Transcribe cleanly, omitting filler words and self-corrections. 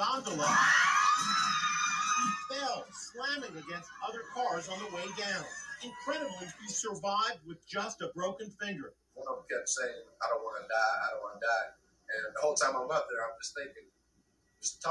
gondola, he fell, slamming against other cars on the way down. Incredibly, he survived with just a broken finger. One of them kept saying, "I don't want to die, I don't want to die." And the whole time I'm up there, I'm just thinking, just